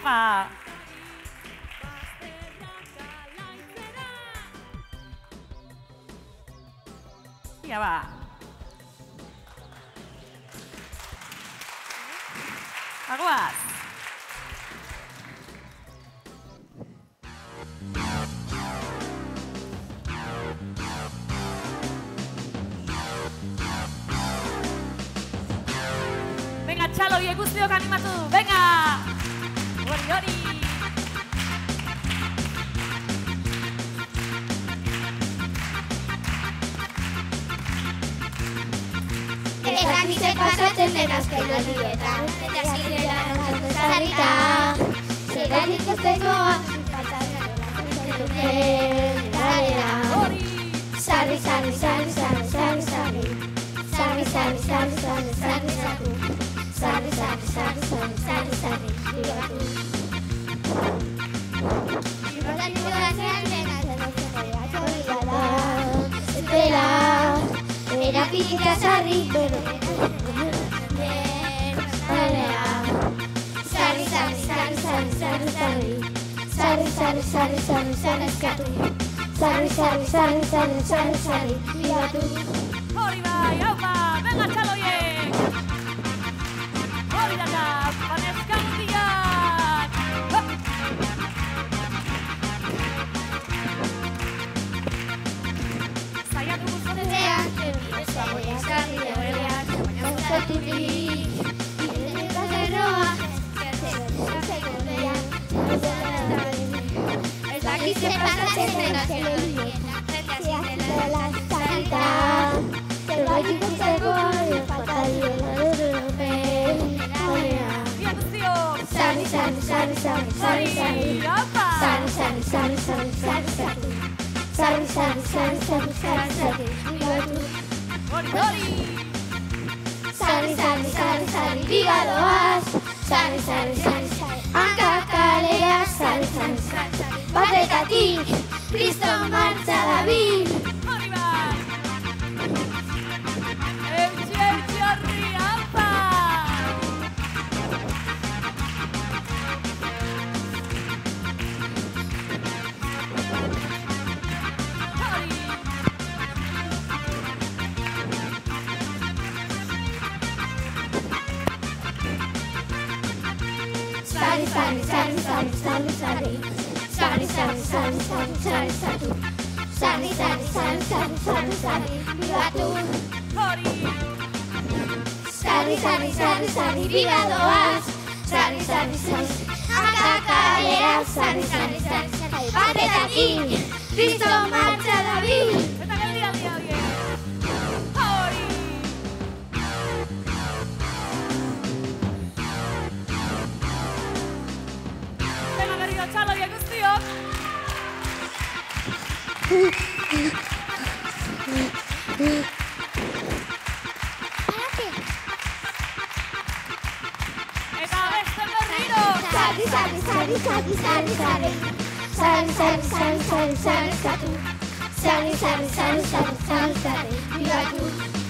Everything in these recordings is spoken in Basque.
Aupa! Ia ba! Aguaz! Venga, txalo, guztiok animatu! Venga! Hori, hori! Ezakitzen pasatzen den azken aldietan, eta zirela nazartu zarrita. Zeran ikusteko sarri, sarri, sarri, sarri, sarri, sarri. Sarri, sarri, sarri, sarri, sarri, sarri. Sarri, sarri, sarri, sarri, sarri, sarri. Bigatu. Ibatan ikudazean dena zenozera txorria da. Espera, erapikita sarri, pero sarri, sarri, sarri, sarri, sarri, sarri. Sarri, sarri, sarri, sarri, sarri, eskatu. Sarri, sarri, sarri, sarri, sarri, sarri, bigatu. Hori bai, aupa! Venga, txaloiek! Hori data, panezka guztiak! Zaiatu guztietan, Zagoia sarri horreak, baina gustaturik. Eta zerroa, zerroa, ez dakize pasatzen dena zelorietan, zerroa zarita. Zerbait ikusteko, falta diola europen. ia guztiok! Sarri, sarri, sarri, sarri, sarri, sarri. Aupa! Sarri, sarri, sarri, sarri, sarri, sarri. Sarri, sarri, sarri, sarri, sarri, sarri. Bigatu. Hori, hori! Sarri, sarri, sarri, sarri, bigadoaz. Sarri, sarri, sarri, sarri, hankakalea. Sarri, sarri, sarri, sarri, batetatik, Kristo martxa dabil. Hori bai! Eutxi, eutxi horri, aupa! Hori! Sarri, sarri, sarri, sarri, sarri, sarri. Sarri, sarri, sarri, sarri, sarri, sarri. Sarri, sarri, sarri, sarri, sarri, sarri, bigatu. Hori! Sarri, sarri, sarri, sarri, bigadoaz. Sarri, sarri, sarri, hankakalea. Sarri, sarri, sarri, sarri, batetatik, Kristo martxa dabil. Eta geldi aldi horiek! Hori! Venga, berriro txaloiek guztiok! Eta beste berriro! Sarri, sarri, sarri, sarri, sarri, sarri. Sarri, sarri, sarri, sarri, sarri, sarri. Sarri, sarri, sarri, sarri, sarri, sarri, bigatu.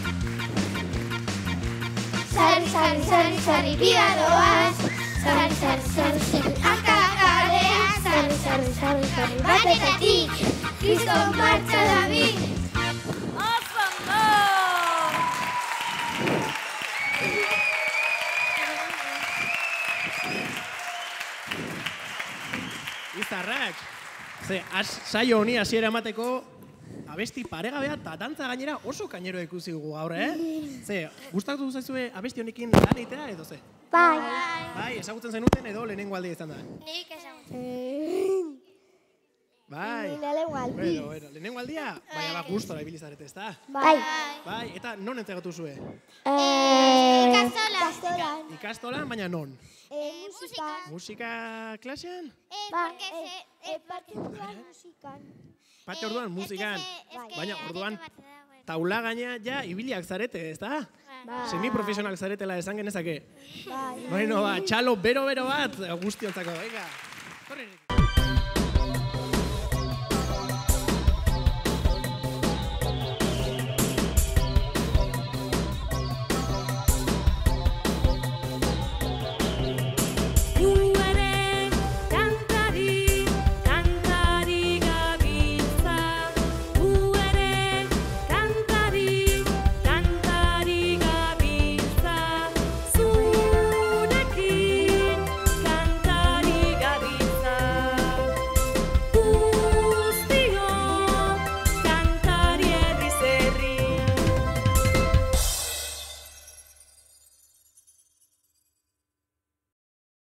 Sarri, sarri, sarri, sarri, bigadoaz. Sarri, sarri, sarri, sarri, hankakalea. Sarri, sarri, sarri, sarri, batetatik, Kristo martxa dabil. Oso Izarrak, ze, saio honi hasiera emateko abesti paregabea eta dantza gainera oso kainero ikusi dugu gaur, Ze, gustatu zaizue abesti honekin lan egitea edo ze? Bai. Bai, ezagutzen zenuten edo lehenengo aldia izan da? Nik ezagutzen. Bai. Bueno, lehenengo aldia, baina gustora ibili zarete, ezta? Bai. Bai, eta non entregatu zue? Ikastolan. Ikastolan, baina non? Musika. Musika klasean? Partiduan musikan. Parte orduan musikan, baina orduan taula gaina ja ibiliak zarete, ezta? Semi-profesional zaretela esan genezake. Bueno, txalo bero bat guztiontzako, venga.